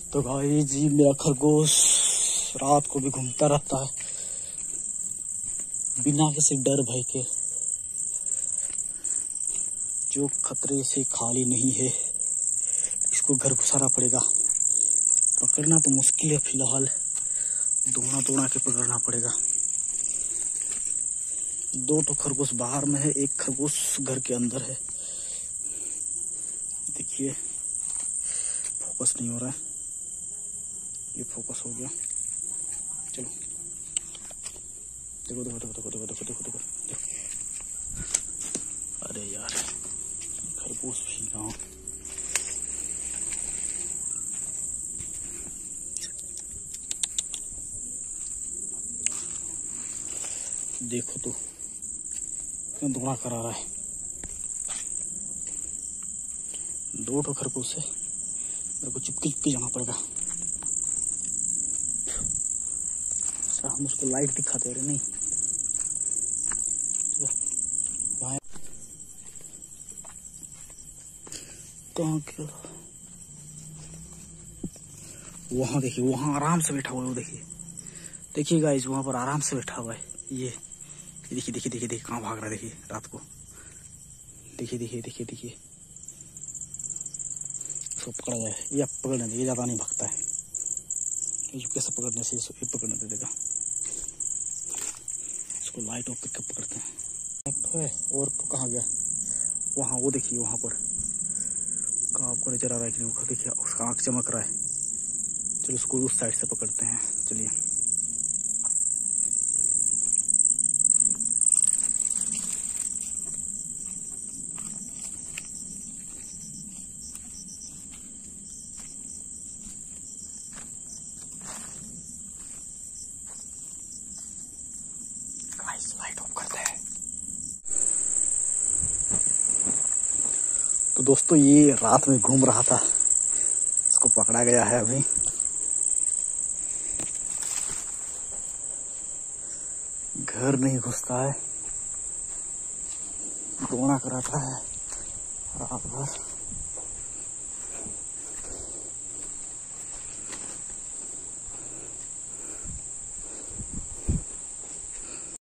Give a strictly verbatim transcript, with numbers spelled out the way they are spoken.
तो भाई जी मेरा खरगोश रात को भी घूमता रहता है बिना किसी डर भय के, जो खतरे से खाली नहीं है। इसको घर घुसाना पड़ेगा। पकड़ना तो मुश्किल है फिलहाल, दौड़ा दौड़ा के पकड़ना पड़ेगा। दो तो खरगोश बाहर में है, एक खरगोश घर के अंदर है। देखिए फोकस नहीं हो रहा है, ये फोकस हो गया। चलो देखो देखो देखो देखो देखो देखो देखो देखो देखो। अरे यार खरगोश भी ना, देखो तो दौड़ा करा रहा है। दो ठो खरगोश है, मेरे को चिपकी चिपकी जाना पड़ेगा। हम उसको लाइट दिखाते रहे नहीं। कहाँ क्या वहां देखिए, वहां आराम से बैठा हुआ है वो। देखिए देखिए गाइस, वहां पर आराम से बैठा हुआ है। ये देखिए देखिए देखिए देखिए कहाँ भाग रहा है। देखिए रात को देखिए देखिए देखिए देखिए इसको पकड़ा जाए, ये पकड़ने दे, ये ज्यादा नहीं भागता है। ये कैसे पकड़ने से ये पकड़ने दे देगा। इसको लाइट ऑफ करके पकड़ते हैं। एक तो है और तो कहाँ गया, वहाँ वो देखिए, वहाँ पर कहाँ आपको नजर आ रहा है कि नहीं। देखिए उसका आँख चमक रहा है। चलो उसको उस साइड से पकड़ते हैं। चलिए लाइट ऑफ करते हैं। तो दोस्तों ये रात में घूम रहा था, इसको पकड़ा गया है। अभी घर नहीं घुसता है, दौड़ा कराता है रात भर।